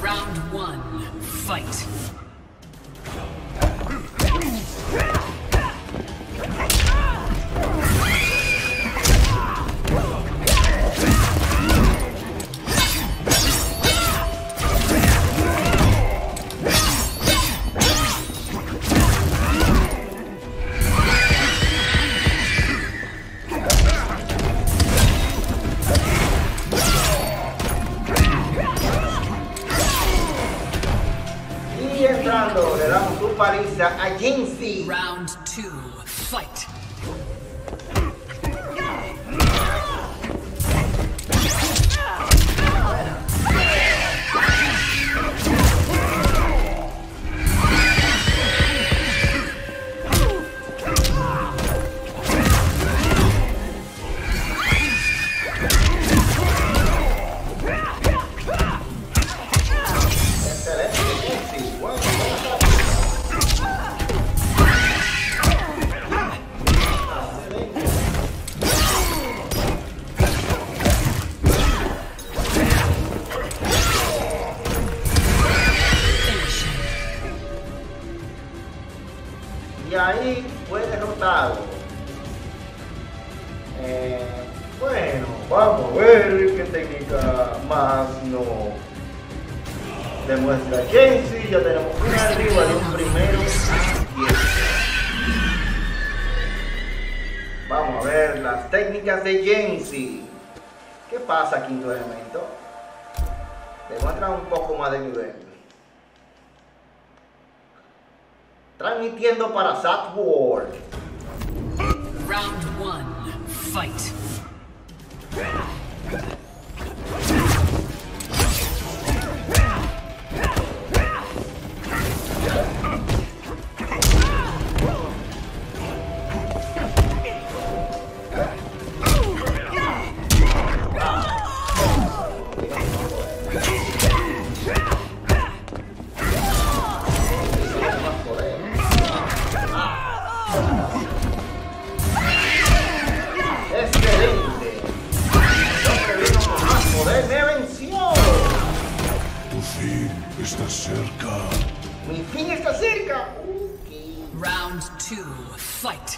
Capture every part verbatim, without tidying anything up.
Round one, fight. Le damos su paliza a Jinxie. Round two, fight. Y ahí fue derrotado. Eh, bueno, vamos a ver qué técnica más nos demuestra Jinxie. Ya tenemos una arriba de un primero a diez. Vamos a ver las técnicas de Jinxie. ¿Qué pasa, quinto elemento? Demuestra un poco más de nivel. Transmitiendo para ZACK WORLD. Round one, fight. Está cerca. Mi fin está cerca. Okay. Round two, fight.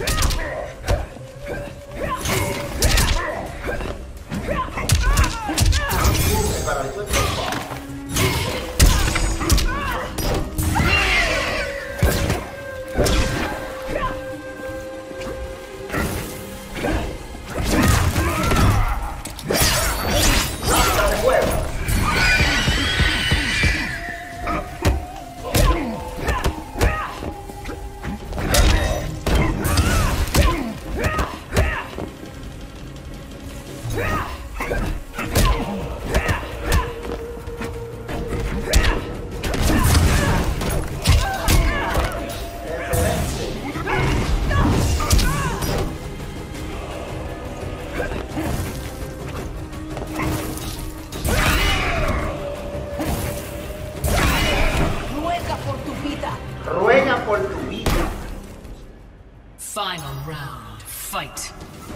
Ruega por tu vida. Final round, fight.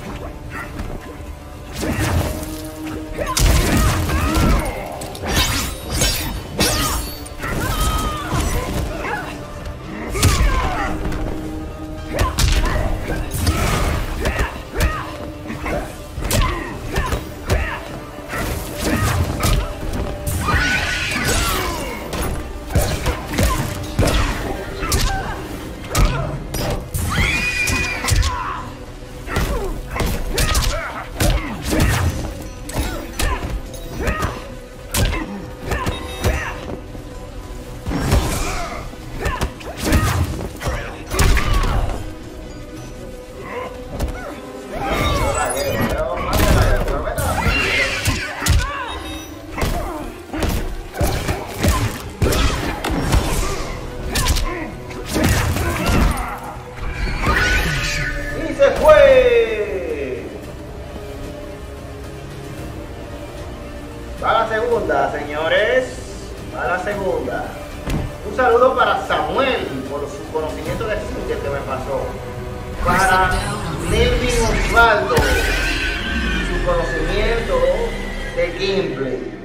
Va la segunda, señores. Va la segunda. Un saludo para Samuel por su conocimiento de Sigue que me pasó. Para Nelvin Osvaldo, su conocimiento de gameplay.